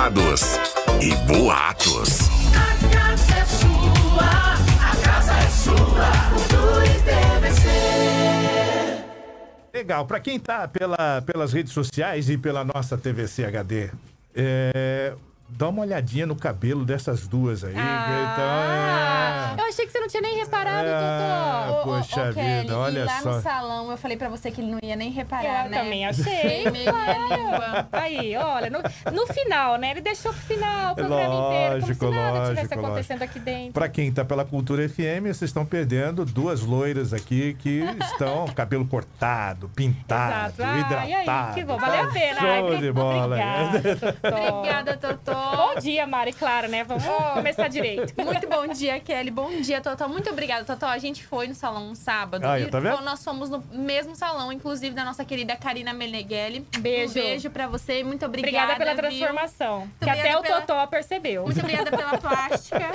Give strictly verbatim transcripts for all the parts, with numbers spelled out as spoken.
babados e boatos. A casa é sua, a casa é sua, Cultura e T V C. Legal, para quem tá pela, pelas redes sociais e pela nossa T V C H D, é, dá uma olhadinha no cabelo dessas duas aí. Ah, então, é... Eu achei que você não tinha nem reparado, Ah, Totó. poxa ô, ô, Kelly, vida, olha e lá só. no salão eu falei pra você que ele não ia nem reparar, Eu né? também achei. Meio minha língua. Aí, olha, no, no final, né? Ele deixou pro final, o programa inteiro, como Lógico, se nada lógico, tivesse acontecendo lógico. aqui dentro. Para quem tá pela Cultura F M, vocês estão perdendo duas loiras aqui que estão cabelo cortado, pintado, Exato. Ah, hidratado. e aí, que bom, valeu a pena. Show Ai, de bola. Obrigada, Totó. Obrigada, Totó. Bom dia, Mari, claro, né? Vamos começar direito. Muito bom dia, Kelly. Bom dia, Totó. Muito obrigada, Totó. A gente foi no salão um sábado. Ah, e tá vendo? nós fomos no mesmo salão, inclusive, da nossa querida Karina Meneghelli. Beijo. Um beijo pra você. Muito obrigada. Obrigada pela viu? transformação. Que obrigada até o pela- Totó percebeu. Muito obrigada pela plástica.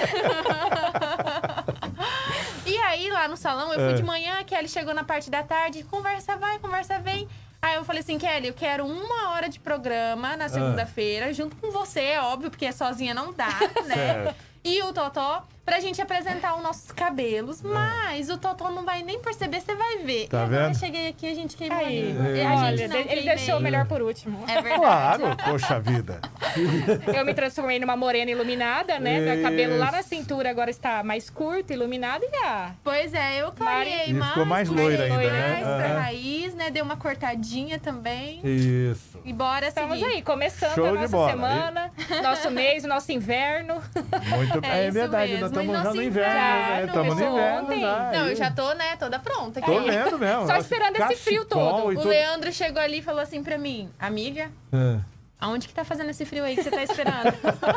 E aí, lá no salão, eu fui É. de manhã, a Kelly chegou na parte da tarde, conversa vai, conversa vem. Aí eu falei assim, Kelly, eu quero uma hora de programa na segunda-feira, junto com você, é óbvio, porque sozinha não dá, né? Certo. E o Totó, pra gente apresentar os nossos cabelos. Mas o Totó não vai nem perceber, você vai ver. Tá e agora vendo? eu cheguei aqui, a gente queimou Aí, a língua. E a olha, gente não ele queimei. deixou o melhor por último. É verdade. Claro, poxa vida. Eu me transformei numa morena iluminada, né? Meu cabelo lá na cintura agora está mais curto, iluminado e ah, Pois é, eu clareei E mais. ficou mais loira ainda, clareei né? mais pra Aham. raiz, né? Deu uma cortadinha também. Isso. E bora estamos seguir. aí, começando Show a de nossa bola. semana, nosso mês, nosso inverno. Muito bem. É É, isso verdade, mesmo. nós estamos E já nosso no inverno, inverno, né? Estamos no começou inverno ontem. já. Não, aí. eu já tô, né, toda pronta. Tô aqui. vendo mesmo. Só esperando esse frio Cachecol todo. e O tudo. Leandro chegou ali e falou assim pra mim, amiga, É. aonde que tá fazendo esse frio aí que você tá esperando?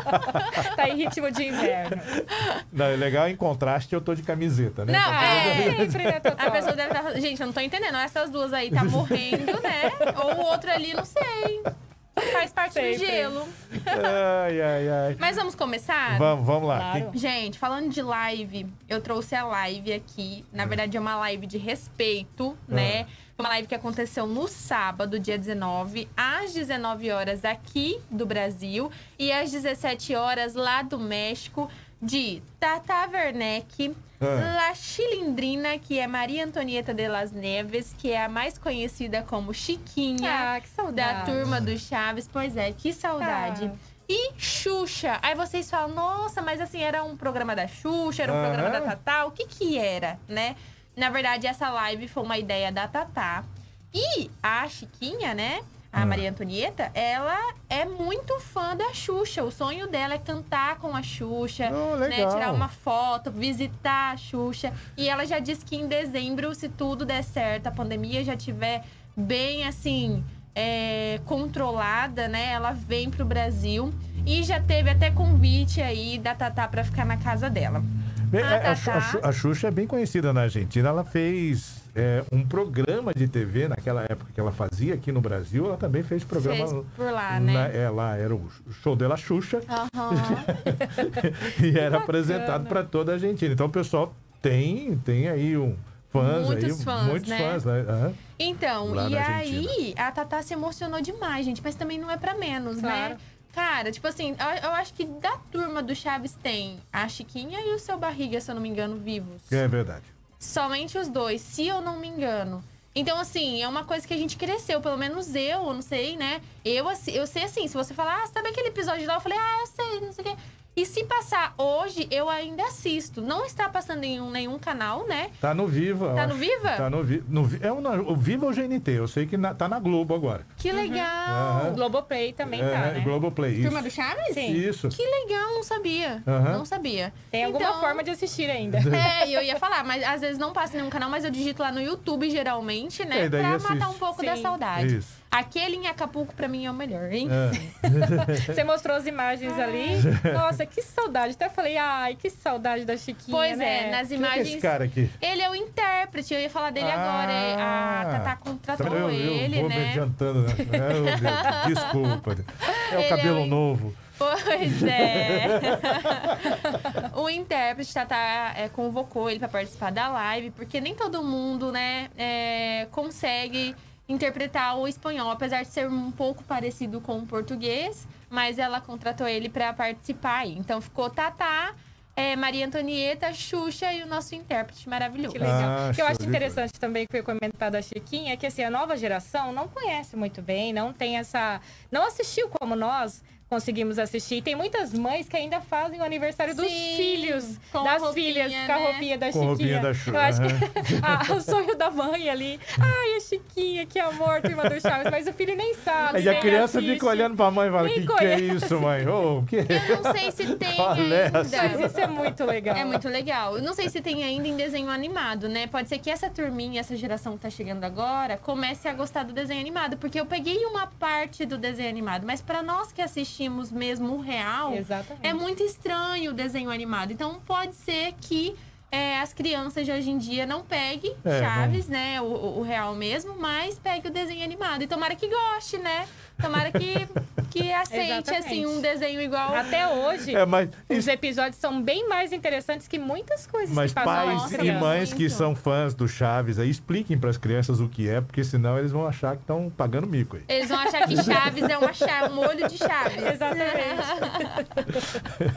Tá em ritmo de inverno. Não, é legal, em contraste, eu tô de camiseta, né? Não, Tá é. vendo? Sempre, né, Totó? A pessoa deve estar... Gente, eu não tô entendendo. Essas duas aí tá morrendo, né? Ou o outro ali, não sei. Faz parte Sempre. do gelo. Ai, ai, ai. Mas vamos começar? Vamos, vamos lá. Claro. Quem- Gente, falando de live, eu trouxe a live aqui. Na verdade, é uma live de respeito, né? Uma live que aconteceu no sábado, dia dezenove, às dezenove horas aqui do Brasil e às dezessete horas lá do México, de Tata Werneck, Ah. La Chilindrina, que é Maria Antonieta de las Neves, que é a mais conhecida como Chiquinha, Ah, que saudade. da turma do Chaves. Pois é, que saudade. Ah. E Xuxa. Aí vocês falam, nossa, mas assim, era um programa da Xuxa, era um Aham. programa da Tatá. O que que era, né? Na verdade, essa live foi uma ideia da Tatá. E a Chiquinha, né? A Ah. Maria Antonieta, ela é muito fã da Xuxa. O sonho dela é cantar com a Xuxa, Oh, né? legal. Tirar uma foto, visitar a Xuxa. E ela já disse que em dezembro, se tudo der certo, a pandemia já tiver bem assim, é, controlada, né? Ela vem pro Brasil. E já teve até convite aí da Tatá pra ficar na casa dela. Bem, Ah, a, a, tá, tá. Xu- a Xuxa é bem conhecida na Argentina. Ela fez é, um programa de T V naquela época que ela fazia aqui no Brasil. Ela também fez programa. Fez por lá, na- né? é, lá era o show dela Xuxa. Aham. E era bacana. apresentado para toda a Argentina. Então o pessoal tem, tem aí um fãs Muitos aí, fãs, muitos né? fãs, né? Aham. Então, Lá e na aí a Tatá se emocionou demais, gente. Mas também não é pra menos, Claro. né? Cara, tipo assim, eu, eu acho que da turma do Chaves tem a Chiquinha e o Seu Barriga, se eu não me engano, vivos. É verdade. Somente os dois, se eu não me engano. Então, assim, é uma coisa que a gente cresceu, pelo menos eu, eu não sei, né? Eu, assim, eu sei assim, se você falar, ah, sabe aquele episódio lá? Eu falei, ah, eu sei, não sei o quê. E se passar hoje, eu ainda assisto. Não está passando em um- nenhum canal, né? Tá no Viva. eu Tá acho. no Viva? Tá no, Vi- no Vi- É o, na- o Viva ou G N T? Eu sei que na- tá na Globo agora. Que legal! Aham. O Globoplay também é, tá, né? Globoplay. Isso. Turma do Chaves? Sim. Isso. Que legal, não sabia. Aham. Não sabia. Tem alguma Então, forma de assistir ainda. É, e eu ia falar, mas às vezes não passa em nenhum canal, mas eu digito lá no YouTube, geralmente, né? É, daí pra assiste. matar um pouco da Sim. saudade. Isso. Aquele em Acapulco, pra mim, é o melhor, hein? É. Você mostrou as imagens ali. Nossa, que saudade. Até falei, ai, que saudade da Chiquinha, Pois né? é, nas Quem que é imagens. esse cara aqui? Ele é o intérprete, eu ia falar dele Ah. agora. é, A Tatá contratou eu, eu ele, vou me né? adiantando, né? É, meu Deus, desculpa. É o Ele cabelo é o- novo. Pois é. O intérprete Tatá é, convocou ele para participar da live, porque nem todo mundo, né, é, consegue interpretar o espanhol, apesar de ser um pouco parecido com o português, mas ela contratou ele para participar aí. Então ficou Tatá, é, Maria Antonieta, Xuxa e o nosso intérprete maravilhoso. Que legal. Ah, O que eu show acho de interessante também, que foi comentado a Chiquinha, é que assim, a nova geração não conhece muito bem, não tem essa... Não assistiu como nós conseguimos assistir. E tem muitas mães que ainda fazem o aniversário dos Sim, filhos, com das roupinha, filhas, né? com a roupinha da Com Chiquinha. roupinha da Xuxa, Eu acho que aham. ah, o sonho da mãe ali. Ai, a Chiquinha, que amor, turma do Chaves. Mas o filho nem sabe. Aí a nem criança assiste. fica olhando pra mãe e fala, Nem que que é conhece. isso, mãe? Ô, o que? Eu não sei se tem Qual é ainda. essa? Mas isso é muito legal. É muito legal. Eu não sei se tem ainda em desenho animado, né? Pode ser que essa turminha, essa geração que tá chegando agora, comece a gostar do desenho animado. Porque eu peguei uma parte do desenho animado, mas pra nós que assistimos mesmo o real, Exatamente. é muito estranho o desenho animado. Então pode ser que é, as crianças de hoje em dia não peguem É, Chaves, né? O, o- o real mesmo, mas pegue o desenho animado. E tomara que goste, né? Tomara que, que aceite, Exatamente. assim, um desenho igual. Até hoje, É, mas os isso- episódios são bem mais interessantes que muitas coisas Mas que passam pais nas e crianças. mães que Muito. são fãs do Chaves, aí expliquem pras crianças o que é, porque senão eles vão achar que estão pagando mico aí. Eles vão achar que Chaves é uma chave, um olho de Chaves. Exatamente.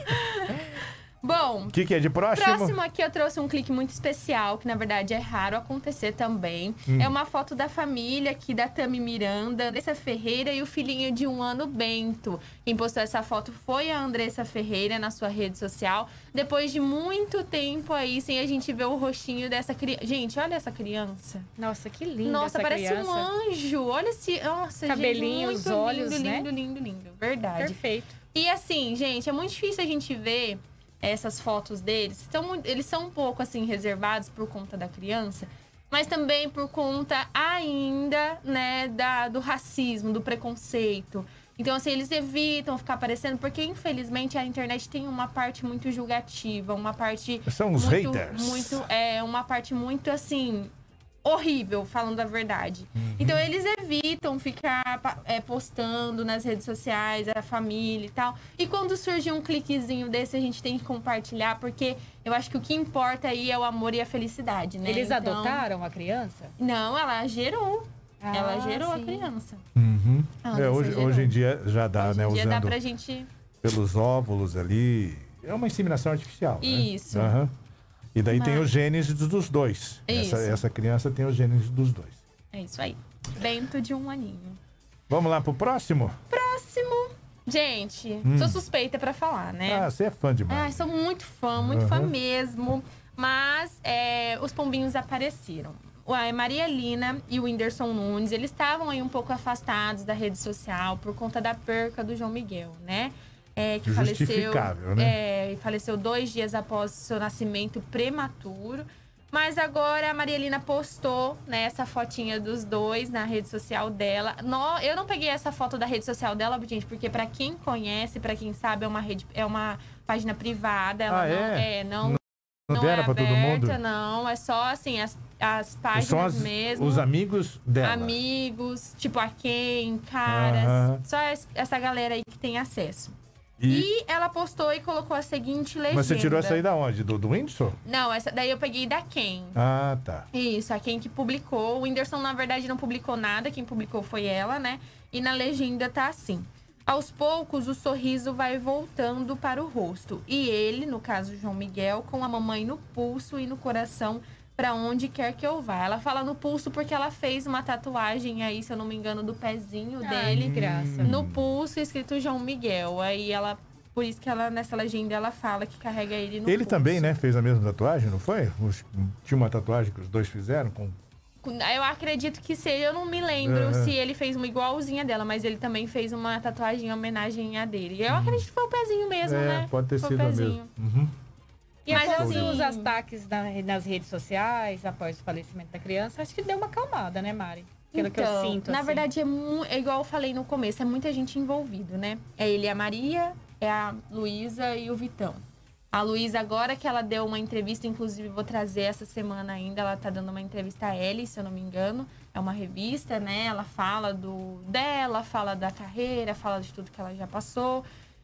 Bom, O que, que é de próximo? próximo aqui eu trouxe um clique muito especial, que na verdade é raro acontecer também. Hum. É uma foto da família aqui da Tami Miranda, Andressa Ferreira e o filhinho de um ano, Bento. Quem postou essa foto foi a Andressa Ferreira na sua rede social. Depois de muito tempo aí, sem a gente ver o rostinho dessa criança. Gente, olha essa criança. Nossa, que linda Nossa, essa parece criança. um anjo. Olha esse... Nossa, Cabelinho, gente, os muito olhos, lindo, né? lindo, lindo, lindo. Verdade. Perfeito. E assim, gente, é muito difícil a gente ver essas fotos deles. Então, mu- eles são um pouco, assim, reservados por conta da criança, mas também por conta ainda, né, da, do racismo, do preconceito. Então, assim, eles evitam ficar aparecendo, porque, infelizmente, a internet tem uma parte muito julgativa, uma parte... São os muito, haters. Muito, é, uma parte muito, assim... horrível, falando a verdade. Então, eles evitam ficar pa- é, postando nas redes sociais, a família e tal. E quando surge um cliquezinho desse, a gente tem que compartilhar, porque eu acho que o que importa aí é o amor e a felicidade, né? Eles Então- adotaram a criança? Não, ela gerou. Ah, ela gerou sim. a criança. Uhum. A É, Andressa hoje, gerou. hoje em dia já dá, Hoje né? em dia Usando dá pra gente... pelos óvulos ali. É uma inseminação artificial. né? Isso. Aham. E daí tem Mas- os genes dos dois. Isso. Essa, essa criança tem os genes dos dois. É isso aí. Bento de um aninho. Vamos lá pro próximo? Próximo. Gente, sou suspeita pra falar, né? Ah, você é fã demais. Ai, sou muito fã, muito fã Aham. mesmo. Mas é, os pombinhos apareceram. A Maria Lina e o Whindersson Nunes, eles estavam aí um pouco afastados da rede social por conta da perca do João Miguel, né? É, que faleceu, Justificável, né? é, faleceu dois dias após seu nascimento prematuro. Mas agora a Maria Lina postou, né, essa fotinha dos dois na rede social dela. No, eu não peguei essa foto da rede social dela, gente, porque pra quem conhece, pra quem sabe, é uma rede, é uma página privada. Ela Ah, não é? é, não, Não não deram é pra todo mundo? aberta, não. É só assim, as, as páginas São as- mesmo. os amigos dela. Amigos, tipo a quem, caras. Aham. Só es- essa galera aí que tem acesso. E... E ela postou e colocou a seguinte legenda. Mas você tirou essa aí da onde? Do, do Whindersson? Não, essa daí eu peguei da quem. Ah, tá. Isso, a quem que publicou. O Whindersson, na verdade, não publicou nada. Quem publicou foi ela, né? E na legenda tá assim. Aos poucos, o sorriso vai voltando para o rosto. E ele, no caso João Miguel, com a mamãe no pulso e no coração, pra onde quer que eu vá. Ela fala no pulso porque ela fez uma tatuagem aí, se eu não me engano, do pezinho Ai, que dele. graça. No pulso, escrito João Miguel. Aí ela... Por isso que ela, nessa legenda, ela fala que carrega ele no Ele pulso. também, né, fez a mesma tatuagem, não foi? Os- Tinha uma tatuagem que os dois fizeram com... Eu acredito que seja, eu não me lembro Uhum. se ele fez uma igualzinha dela, mas ele também fez uma tatuagem em homenagem a dele. Eu acredito que foi o pezinho mesmo, é, né? pode ter Foi o sido a pezinho. mesma. Uhum. E Mas após assim- os ataques na- nas redes sociais, após o falecimento da criança, acho que deu uma acalmada, né, Mari? Pelo que eu Então, sinto. Na assim. verdade, é, mu- é igual eu falei no começo, é muita gente envolvida, né? É ele e a Maria, é a Luísa e o Vitão. A Luísa, agora que ela deu uma entrevista, inclusive vou trazer essa semana ainda, ela tá dando uma entrevista a Elle, se eu não me engano. É uma revista, né? Ela fala do dela, fala da carreira, fala de tudo que ela já passou.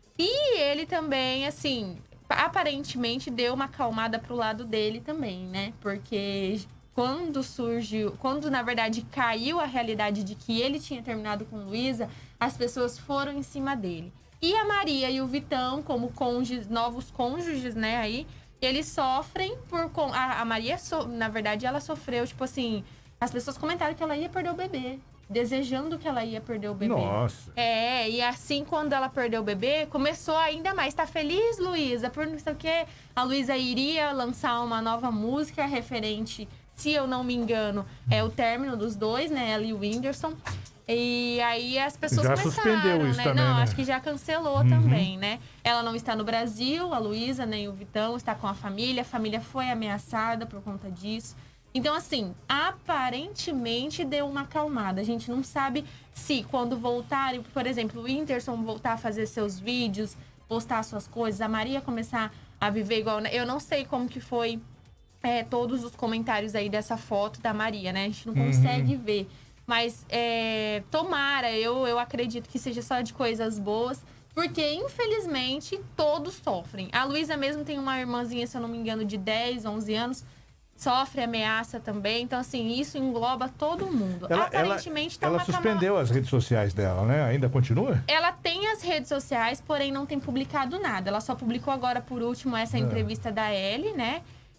E ele também, assim, aparentemente deu uma acalmada pro lado dele também, né? Porque quando surgiu, quando na verdade caiu a realidade de que ele tinha terminado com Luísa, as pessoas foram em cima dele. E a Maria e o Vitão, como cônjuges, novos cônjuges, né, aí, eles sofrem por... A, a Maria, so, na verdade, ela sofreu, tipo assim... As pessoas comentaram que ela ia perder o bebê. Desejando que ela ia perder o bebê. Nossa. É, e assim, quando ela perdeu o bebê, começou ainda mais. Tá feliz, Luísa? Por não sei o quê. A Luísa iria lançar uma nova música referente, se eu não me engano, é o término dos dois, né? Ela e o Whindersson. E aí as pessoas Já começaram, suspendeu isso né? também, Não, né? acho que já cancelou Uhum. também, né? Ela não está no Brasil, a Luísa nem o Vitão, está com a família. A família foi ameaçada por conta disso. Então, assim, aparentemente deu uma acalmada. A gente não sabe se quando voltarem, por exemplo, o Whindersson voltar a fazer seus vídeos, postar suas coisas, a Maria começar a viver igual... Eu não sei como que foi é, todos os comentários aí dessa foto da Maria, né? A gente não consegue ver. Mas é, tomara, eu, eu acredito que seja só de coisas boas. Porque, infelizmente, todos sofrem. A Luísa mesmo tem uma irmãzinha, se eu não me engano, de dez, onze anos... Sofre ameaça também. Então, assim, isso engloba todo mundo. Ela, Aparentemente, tá ela, uma ela suspendeu as redes sociais dela, né? Ainda continua? Ela tem as redes sociais, porém não tem publicado nada. Ela só publicou agora, por último, essa É. entrevista da Ellie, né?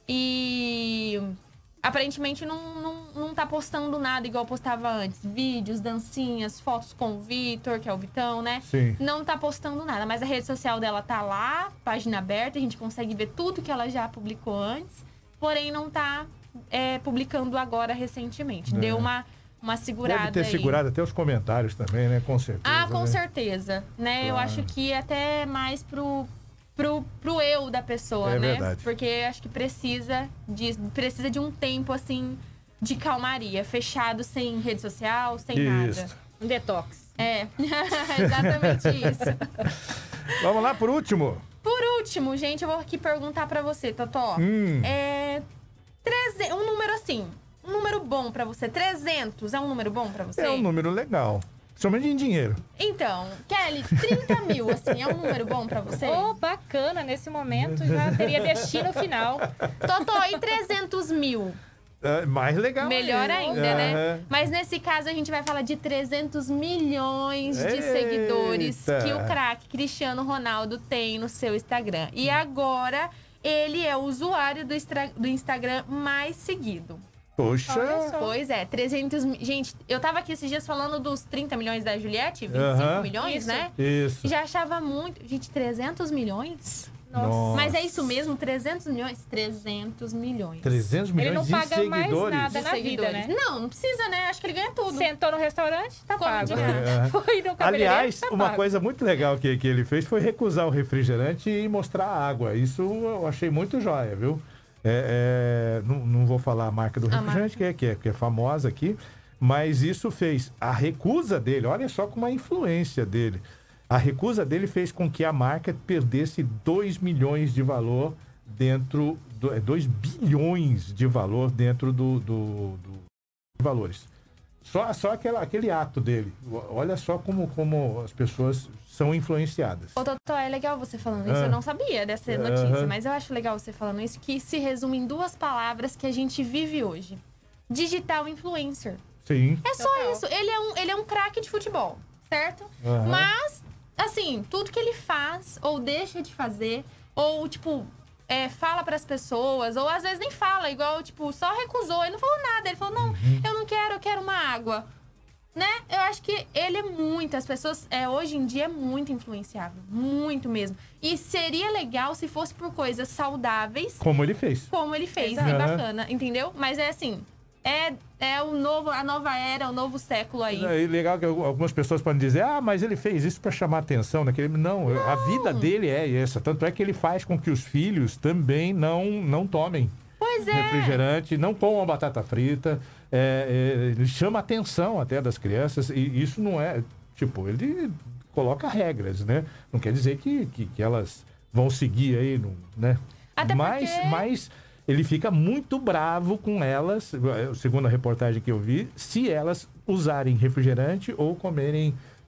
E... Aparentemente não, não, não tá postando nada igual postava antes. Vídeos, dancinhas, fotos com o Vitor, que é o Vitão, né? Sim. Não tá postando nada. Mas a rede social dela tá lá, página aberta. A gente consegue ver tudo que ela já publicou antes. Porém, não tá é, publicando agora recentemente. É. Deu uma, uma segurada Deve ter aí. segurado até os comentários também, né? Com certeza. Ah, com né? certeza. Né? Eu Claro. acho que até mais pro, pro, pro eu da pessoa, É né? verdade. Porque acho que precisa de, precisa de um tempo, assim, de calmaria. Fechado, sem rede social, sem Isso. nada. Um detox. É, exatamente isso. Vamos lá, por último. Por último, gente, eu vou aqui perguntar pra você, Totó. Hum. É... treze um número assim, um número bom pra você. trezentos é um número bom pra você? É um número legal. Somente em dinheiro. Então, Kelly, trinta mil, assim, é um número bom pra você? Oh, bacana. Nesse momento já teria destino final. Totó, e trezentos mil? É, mais legal. Melhor ainda, né? Aham. Mas nesse caso a gente vai falar de trezentos milhões de Eita. seguidores que o craque Cristiano Ronaldo tem no seu Instagram. E agora ele é o usuário do, Instra- do Instagram mais seguido. Poxa. Olha só. Pois é, trezentos mil. Gente, eu tava aqui esses dias falando dos trinta milhões da Juliette, vinte e cinco Aham. milhões, Isso. né? Isso. Já achava muito. Gente, trezentos milhões? Nossa. Mas é isso mesmo? trezentos milhões? trezentos milhões. trezentos milhões Ele não de paga mais seguidores. nada De na vida, seguidores. né? Não, não precisa, né? Acho que ele ganha tudo. Sentou no restaurante, tá Come pago. de graça. É. Foi no cabeleireiro, Aliás, tá uma pago. coisa muito legal que, que ele fez foi recusar o refrigerante e mostrar a água. Isso eu achei muito jóia, viu? É, é, não, não vou falar a marca do A refrigerante, que é, que, é, que é famosa aqui, mas isso fez a recusa dele, olha só como a influência dele. A recusa dele fez com que a marca perdesse dois milhões de valor dentro, do, dois bilhões de valor dentro do, do, do de valores. Só, só aquela, aquele ato dele. Olha só como, como as pessoas são influenciadas. Ô, Totó, é legal você falando isso. Ah. Eu não sabia dessa notícia, Aham. mas eu acho legal você falando isso, que se resume em duas palavras que a gente vive hoje. Digital influencer. Sim. É só Total. isso. Ele é um, ele é um craque de futebol, certo? Aham. Mas, assim, tudo que ele faz, ou deixa de fazer, ou, tipo, é, fala pras pessoas, ou às vezes nem fala, igual, tipo, só recusou. Ele não falou nada. Ele falou, não, Uhum. eu não quero, eu quero uma água. Né? Eu acho que ele é muito, as pessoas, é, hoje em dia, é muito influenciável. Muito mesmo. E seria legal se fosse por coisas saudáveis, Como ele fez. como ele fez. Exato. E Aham. bacana, entendeu? Mas é assim, é, é o novo, a nova era, o novo século aí. É legal que algumas pessoas podem dizer, ah, mas ele fez isso para chamar atenção naquele. Não, a vida dele é essa. Tanto é que ele faz com que os filhos também não, não tomem Pois é. refrigerante, não comam batata frita. É, é, ele chama a atenção até das crianças. E isso não é. Tipo, ele coloca regras, né? Não quer dizer que, que, que elas vão seguir aí, não, né? Até mas, porque- mas ele fica muito bravo com elas, segundo a reportagem que eu vi, se elas usarem refrigerante ou comerem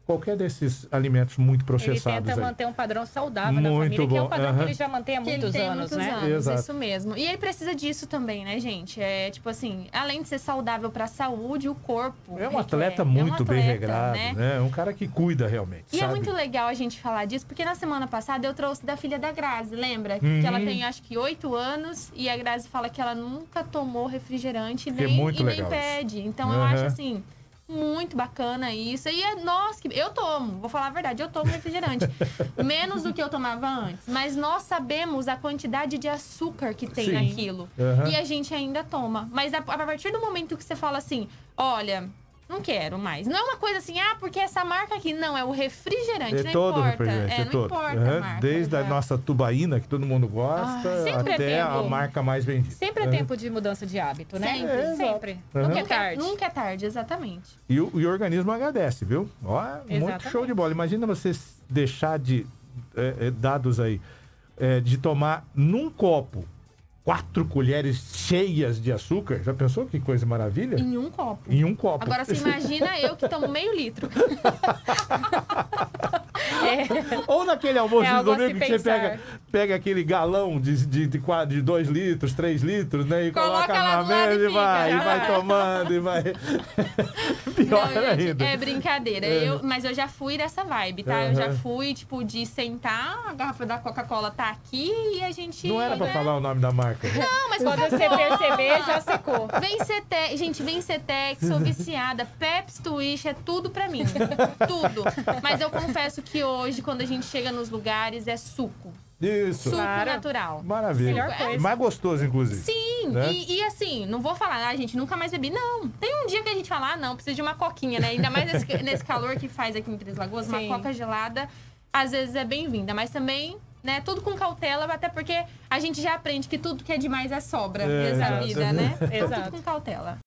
qualquer desses alimentos muito Ele processados tenta aí. manter um padrão saudável na Muito família, que é bom, um padrão aham. que ele já mantém há Que ele muitos tem anos, muitos né? anos, Exato. isso mesmo. E ele precisa disso também, né, gente? É tipo assim, além de ser saudável pra saúde, o corpo. É um requer. atleta É um muito bem atleta, regrado, né? né? É um cara que cuida realmente, E sabe? é muito legal a gente falar disso, porque na semana passada eu trouxe da filha da Grazi, lembra? Uhum. Que ela tem acho que oito anos e a Grazi fala que ela nunca tomou refrigerante Que é nem, muito e nem legal pede. Então eu Uhum. acho assim, muito bacana isso. E é nós que. Eu tomo, vou falar a verdade, eu tomo refrigerante. Menos do que eu tomava antes. Mas nós sabemos a quantidade de açúcar que tem Sim. naquilo. Uhum. E a gente ainda toma. Mas a, a partir do momento que você fala assim, olha. Não quero mais. Não é uma coisa assim, ah, porque essa marca aqui. Não, é o refrigerante, É não todo importa. refrigerante, é, é não todo. importa Aham, a marca. Desde a já. nossa tubaína, que todo mundo gosta, Ah, sempre é até a tempo. marca mais vendida. Sempre é Aham. tempo de mudança de hábito, né? Sempre. É, Sempre. Aham. Nunca é Nunca, tarde. nunca é tarde, exatamente. E o, e o organismo agradece, viu? Ó, muito Exatamente. show de bola. Imagina você deixar de, é, é, dados aí, é, de tomar num copo quatro colheres cheias de açúcar. Já pensou que coisa maravilha? Em um copo. Em um copo. Agora você imagina eu que tomo meio litro. Ou naquele almoço É de algo a domingo se que você pensar. pega, pega aquele galão de, de, de, quatro- de dois litros, três litros, né? E Coloca coloca lá na do lado mesa e e vai, fica. e vai tomando, e vai. Pior Não, gente, ainda. é brincadeira. É. Eu, mas eu já fui dessa vibe, tá? Eu já Aham. fui, tipo, de sentar, a garrafa da Coca-Cola tá aqui e a gente... Não era pra né? falar o nome da marca. Não, mas Quando você perceber, já secou. Vencetex, gente, Vencetex, sou viciada. Pepsi, Twitch, é tudo pra mim. Tudo. Mas eu confesso que hoje, quando a gente chega nos lugares, é suco. Isso. Suco Claro. natural. Maravilha. Melhor coisa. Mais gostoso, inclusive. Sim, Né? e, e assim, não vou falar, ah, gente, nunca mais bebi. Não, tem um dia que a gente fala, ah, não, precisa de uma coquinha, né? Ainda mais nesse, nesse calor que faz aqui em Três Lagoas, uma Sim. coca gelada, às vezes é bem-vinda. Mas também, né, tudo com cautela, até porque a gente já aprende que tudo que é demais é sobra É, nessa exato. vida, né? Então, Exato. tudo com cautela.